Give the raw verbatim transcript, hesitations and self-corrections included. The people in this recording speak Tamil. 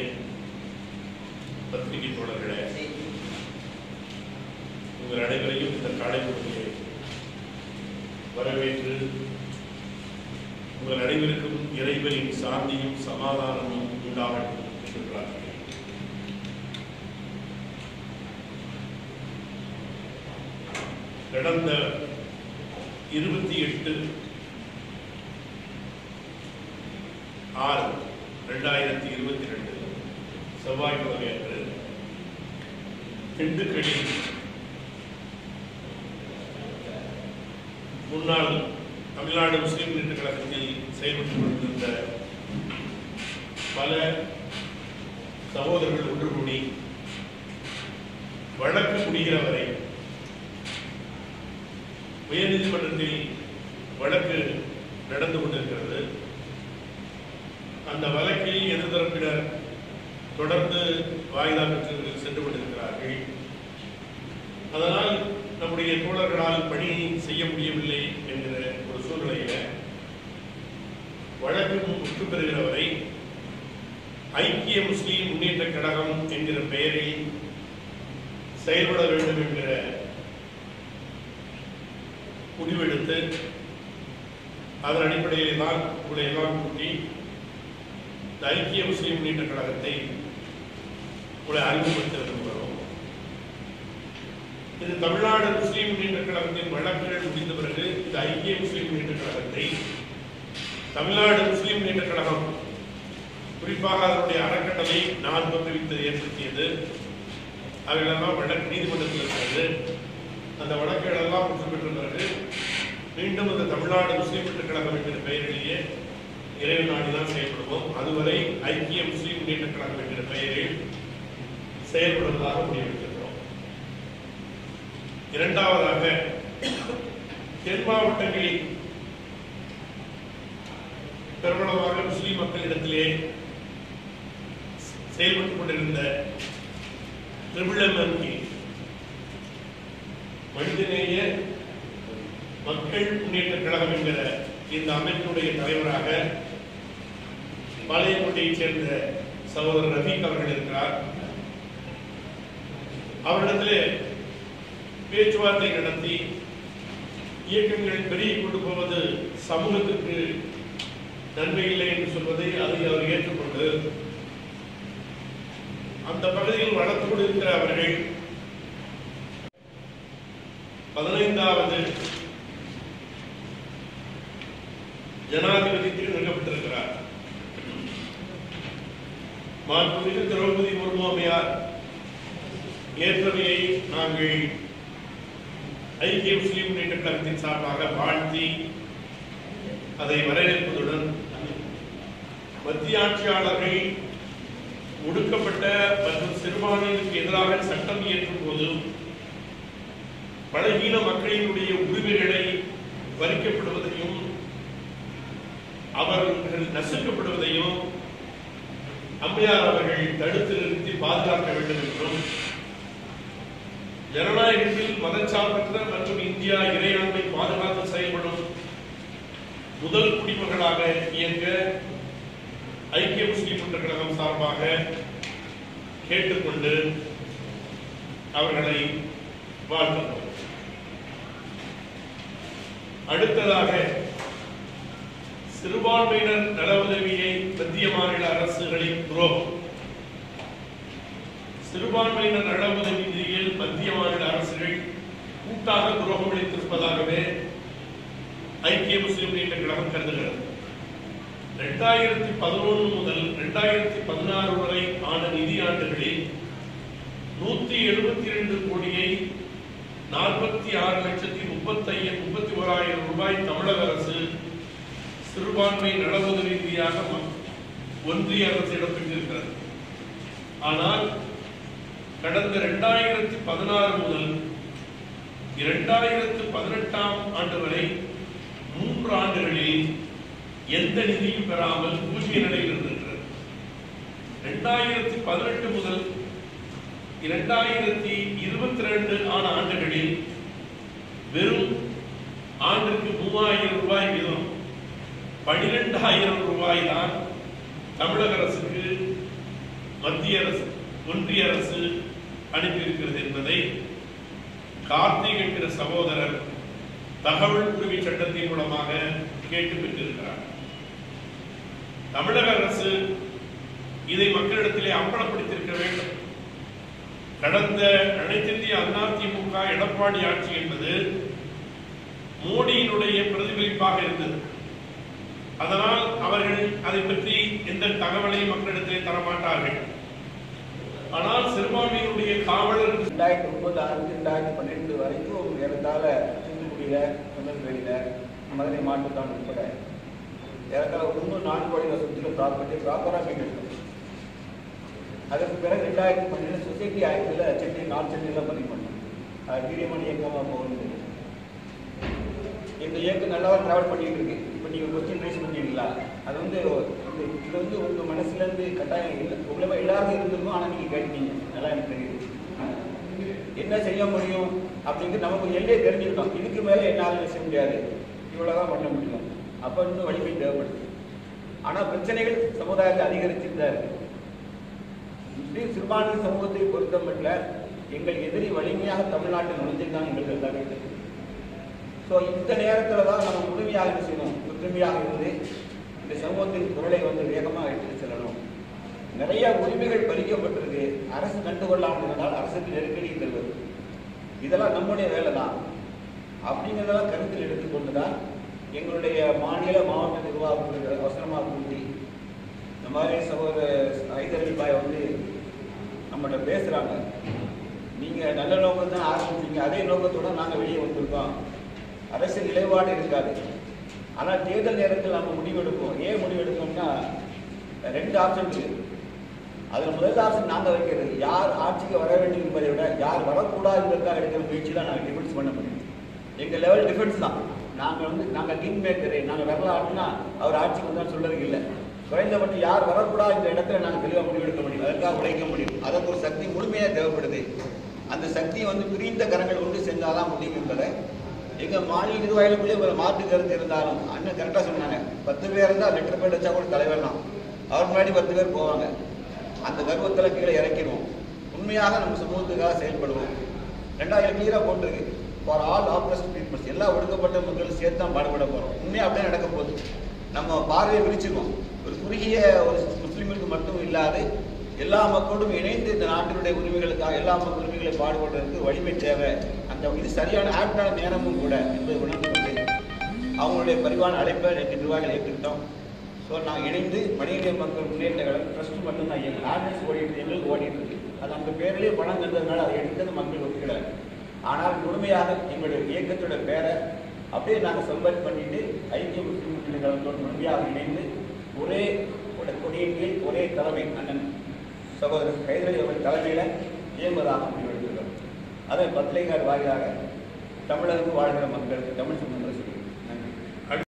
பத்திரிகை தோழர்களே, உங்கள் அனைவரையும் இந்த காலை பொழுதிலே வரவேற்று உங்கள் அனைவருக்கும் இறைவனின் சாந்தியும் சமாதானமும் உண்டாகட்டும் என்று பிரார்த்திக்கிறேன். கடந்த இருபத்தி எட்டு ஆறு இரண்டாயிரத்தி இருபத்தி ரெண்டு செவ்வாய்க்கிழமை அன்று திண்டுக்கல்லில் முன்னாள் தமிழ்நாடு முஸ்லிம் முன்னேற்ற கழகத்தில் செயல்பட்டுக் கொண்டிருந்த பல சகோதரர்கள் ஒன்று கூடி வழக்கு முடிகிற வரை உயர்நீதிமன்றத்தில் வழக்கு நடந்து கொண்டிருக்கிறது. அந்த வழக்கில் எதிர்தரப்பினர் தொடர்ந்து வாய்தா பெற்று சென்று கொண்டிருக்கிறார்கள். அதனால் நம்முடைய தோழர்களால் பணி செய்ய முடியவில்லை என்கிற ஒரு சூழ்நிலையில வழக்கு முற்று பெறுகிற வரை ஐக்கிய முஸ்லீம் முன்னேற்ற கழகம் என்கிற பெயரில் செயல்பட வேண்டும் என்கிற முடிவெடுத்து அதன் அடிப்படையிலே தான் உங்களை எல்லாம் கூட்டி இந்த ஐக்கிய முஸ்லீம் முன்னேற்ற கழகத்தை உங்களை அறிமுகப்படுத்த விரும்புகிறோம். இது தமிழ்நாடு முஸ்லீம் முன்னேற்ற கழகத்தின் வழக்குகள் முடிந்த பிறகு இந்த ஐக்கிய முஸ்லீம் முன்னேற்ற கழகத்தை தமிழ்நாடு முஸ்லீம் முன்னேற்ற கழகம் குறிப்பாக அதனுடைய அறக்கட்டளை நான் தோற்றுவித்து ஏற்படுத்தியது. அவைகளெல்லாம் வழக்கு நீதிமன்றத்தில் இருக்கிறது. அந்த வழக்குகள் எல்லாம் முற்று பெற்ற பிறகு மீண்டும் அந்த தமிழ்நாடு முஸ்லீம் முன்னேற்ற கழகம் என்கிற பெயரிலேயே இறைவன் நாடுதான் செயல்படுவோம். அதுவரை ஐக்கிய முஸ்லீம் முன்னேற்ற கழகம் என்கிற பெயரில் செயல்படுவதாக முடிவெடுத்திருக்கிறோம். இரண்டாவதாக, தென் மாவட்டங்களில் பெருமளவாக முஸ்லிம் மக்களிடத்திலே செயல்பட்டுக் கொண்டிருந்த திருவிழமங்கி மனிதநேய மக்கள் முன்னேற்ற கழகம் என்கிற இந்த அமைப்பினுடைய தலைவராக பாளையங்கோட்டையைச் சேர்ந்த சகோதரர் ரஃபீக் அவர்கள் இருக்கிறார். அவரிடத்திலே பேச்சுவார்த்தை நடத்தி இயக்கங்கள் பெருகி கொண்டு போவது சமூகத்திற்கு நன்மை இல்லை என்று சொல்வதை அதை அவர் ஏற்றுக்கொண்டு அந்த பகுதியில் வளர்த்து இருக்கிற அவர்கள் பதினைந்தாவது ஜனாதிபதிக்கு நிறுவப்பட்டிருக்கிறார். மாண்புமிகு திரௌபதி முர்மு அம்மையார் ஏற்பவையை நாங்கள் ஐக்கிய முஸ்லீம் முன்னேற்ற கழகத்தின் சார்பாக வாழ்த்தி அதை வரவேற்பதுடன் மத்திய ஆட்சியாளர்கள் ஒடுக்கப்பட்ட மற்றும் சிறுபான்மையினருக்கு எதிராக சட்டம் இயற்றும் போது பலகீன மக்களினுடைய உரிமைகளை பறிக்கப்படுவதையும் அவர்கள் நசுக்கப்படுவதையும் அம்மையார் அவர்கள் தடுத்து நிறுத்தி பாதுகாக்க வேண்டும் என்றும் ஜனநாயகத்தில் மதச்சார்பற்ற மற்றும் இந்தியா இறையாண்மை பாதுகாத்து செயல்படும் முதல் குடிமகளாக இயங்க ஐக்கிய முஸ்லீம் முன்னேற்ற கழகம் சார்பாக கேட்டுக்கொண்டு அவர்களை வாழ்த்துகிறோம். அடுத்ததாக, சிறுபான்மையினர் நல உதவியை மத்திய மாநில அரசுகளின் துரோகம். சிறுபான்மையினர் நல உதவி நிதியில் மத்திய மாநில அரசுகள் கூட்டாக துரோகம் அளித்திருப்பதாகவே ஐக்கிய முஸ்லிம் முன்னேற்ற கழகம் கருதுகிறது. இரண்டாயிரத்தி பதினொன்று முதல் இரண்டாயிரத்தி பதினாறு வரை ஆன நிதியாண்டுகளில் நூத்தி எழுபத்தி இரண்டு கோடியை நாற்பத்தி ஆறு லட்சத்தி முப்பத்தி முப்பத்தி ஓராயிரம் ரூபாய் தமிழக அரசு சிறுபான்மை நல உதவி நிதியாக ஒன்றிய அரசிடம் பெற்றிருக்கிறது. ஆனால் கடந்த இரண்டாயிரத்தி பதினாறு முதல் இரண்டாயிரத்து பதினெட்டாம் ஆண்டு வரை மூன்று ஆண்டுகளில் எந்த நிதியும் பெறாமல் பூஜ்ய நிலையில் இருந்திருக்கிறது. இரண்டாயிரத்தி பதினெட்டு முதல் இரண்டாயிரத்தி இருபத்தி ரெண்டு ஆன ஆண்டுகளில் வெறும் ஆண்டுக்கு மூவாயிரம் ரூபாய் வீதம் பனிரெண்டாயிரம் ரூபாய் தான் தமிழக அரசுக்கு மத்திய அரசு ஒன்றிய அரசு அனுப்பியிருக்கிறது என்பதை கார்த்திக் என்கிற சகோதரர் தகவல் உரிமை சட்டத்தின் மூலமாக கேட்டு பெற்றிருக்கிறார். தமிழக அரசு இதை மக்களிடத்திலே அம்பலப்படுத்தியிருக்க வேண்டும். கடந்த அனைத்திந்திய அதிமுக எடப்பாடி ஆட்சி என்பது மோடியினுடைய பிரதிபலிப்பாக இருந்தது. அதனால் அவர்கள் அதை பற்றி எந்த தகவலையும் மக்களிடத்திலே தரமாட்டார்கள். ஆனால் சிறுபான்மையினுடைய காவலர் ரெண்டாயிரத்தி ஒன்பது ஆண்டு ரெண்டாயிரத்தி பன்னெண்டு வரைக்கும் ஏறத்தாழ தூத்துக்குடியில, திருநெல்வேலியில, மதுரை மாவட்டத்தான் உட்பட ஏறத்தாழ ஒன்று நான்கு கோடி சொத்துல ப்ராப்பர்ட்டி ப்ராப்பராக மீட்டெடுக்கும். அதற்கு பிறகு ரெண்டாயிரத்தி பன்னெண்டு சொசைட்டி ஆக்டில் சென்னை நார்த் சென்னையில் பதிவு பண்ணோம். அது வீரியமணி இயக்கமாக போகுது. இந்த இயக்கம் நல்லா ட்ராவல் பண்ணிட்டு இருக்கு. இப்போ நீங்கள் கொஸ்டின் ரைஸ் பண்ணீங்களா, அது வந்து இது வந்து உங்கள் மனசுலேருந்து கட்டாயம் இல்லை, உங்களை எல்லாரும் இருந்திருக்கும். ஆனால் நீங்கள் கேட்டீங்க, நல்லா எனக்கு தெரியுது. என்ன செய்ய முடியும் அப்படிங்கிறது நமக்கு ஒரு எல்லையை தெரிஞ்சுக்கிட்டோம். இதுக்கு மேலே என்னால் செய்ய முடியாது, இவ்வளோதான் பண்ண முடியும். அப்போ இன்னும் வலிமை தேவைப்படுது. ஆனால் பிரச்சனைகள் சமுதாயத்தை அதிகரிச்சுட்டு தான் இருக்கு. முஸ்லீம் சிறுபான்மை சமூகத்தை பொறுத்த மட்டும் எங்கள் எதிரி வலிமையாக தமிழ்நாட்டில் நுழைஞ்சுதான் எங்களுக்கு எல்லாமே தெரியும். ஸோ இந்த நேரத்தில் தான் நம்ம முழுமையாக செய்யணும், ஒற்றுமையாக இருந்து இந்த சமூகத்தின் குரலை வந்து வேகமாக எடுத்து செல்லணும். நிறைய உரிமைகள் பறிக்கப்பட்டிருக்கு, அரசு கண்டுகொள்ளாமல் இருந்தால் அரசுக்கு நெருக்கடி தருவது, இதெல்லாம் நம்முடைய வேலை தான். அப்படிங்கிறதெல்லாம் கருத்தில் எடுத்துக்கொண்டு தான் எங்களுடைய மாநில மாவட்ட நிர்வாகத்தை அவசரமாக கூட்டி இந்த மாதிரி சகோதரர் ஹைதர் பாய் வந்து நம்மகிட்ட பேசுகிறாங்க. நீங்கள் நல்ல நோக்கம் தான் ஆரம்பிச்சீங்க, அதே நோக்கத்தோடு நாங்கள் வெளியே வந்திருக்கோம். அரசியல் நிலைப்பாடு இருக்காது. ஆனால் தேர்தல் நேரத்தில் நம்ம முடிவெடுப்போம். ஏன் முடிவெடுப்போம்னா ரெண்டு ஆப்ஷன் இருக்குது. அதில் முதல் ஆப்ஷன் நாங்கள் வைக்கிறது, யார் ஆட்சிக்கு வர வேண்டும் என்பதை விட யார் வரக்கூடாதுங்கிறதுக்காக எடுக்கிற முயற்சி தான் நாங்கள் டிஃபென்ஸ் பண்ண முடியும். எங்கள் லெவல் டிஃபென்ஸ் தான். நாங்கள் வந்து நாங்கள் கிங் மேக்கரு, நாங்கள் வரலாறுனா அவர் ஆட்சிக்கு வந்தால் சொல்றதுக்கு இல்லை. குறைந்தபட்சம் யார் வரக்கூடாது இந்த இடத்துல நாங்கள் தெளிவாக முடிவெடுக்க முடியும், அதற்காக உழைக்க முடியும். அதற்கு ஒரு சக்தி முழுமையாக தேவைப்படுது. அந்த சக்தி வந்து பிரிந்த கரங்கள் ஒன்று சென்றாதான் முடியும் என்பதை எங்கள் மாநில நிர்வாகிகளுக்குள்ளே ஒரு மாற்று கருத்து இருந்தாலும் அண்ணன் கரெக்டாக சொன்னாங்க. பத்து பேர் இருந்தால் லெட்டர் பேர் வச்சா கூட தலைவர் தான், அவர் முன்னாடி பத்து பேர் போவாங்க. அந்த கர்வத்தில் கீழே இறக்கிடுவோம். உண்மையாக நம்ம சமூகத்துக்காக செயல்படுவோம். ரெண்டாயிரம் கிளியராக போட்டிருக்கு, ஃபார் ஆல் ஆப்ரஸ்ட் பீப்புள்ஸ், எல்லா ஒடுக்கப்பட்ட மக்களும் சேர்த்து தான் பாடுபட போகிறோம். உண்மையாக அப்படியே நடக்க போகுது. நம்ம பார்வையை விரிச்சிருக்கோம். ஒரு குறுகிய ஒரு முஸ்லீமுக்கு மட்டும் இல்லாது எல்லா மக்களோடும் இணைந்து இந்த நாட்டினுடைய உரிமைகளுக்காக எல்லா மக்கள் உரிமைகளை பாடுபடுறதுக்கு வலிமை தேவை. அந்த இது சரியான ஆப்டான நேரமும் கூட என்பதை உணர்ந்து கொண்டு அவங்களுடைய பரிவான அழைப்பை நேற்று நிர்வாகிகள் ஏற்றுக்கிட்டோம். ஸோ நாங்கள் இணைந்து மனித மக்கள் முன்னேற்ற கழகம் ட்ரஸ்ட் மட்டும்தான் எங்கள் ஆர்டினன்ஸ் ஓடிட்டு எங்களுக்கு ஓடிட்டு இருக்கு. அது அந்த பேரிலேயே பணம் தந்ததுனால அதை எடுத்தது மக்கள் ஒத்துக்கிறாங்க. ஆனால் முழுமையாக எங்களுடைய இயக்கத்தோட பேரை அப்படியே நாங்கள் சம்பத் பண்ணிட்டு ஐக்கிய முஸ்லீம் முன்னேற்ற கழகத்தோடு முழுமையாக இணைந்து ஒரே கொடியின் கீழ் ஒரே தலைமை அண்ணன் சகோதரர் ஹைதர் அவர்கள் தலைமையில் இயங்குவதாக முடிவெடுத்துள்ளோம். அதை பத்திரிகையாளர் வாயிலாக தமிழகம் வாழ்கிற மக்களுக்கு தமிழ் சமூகத்தில்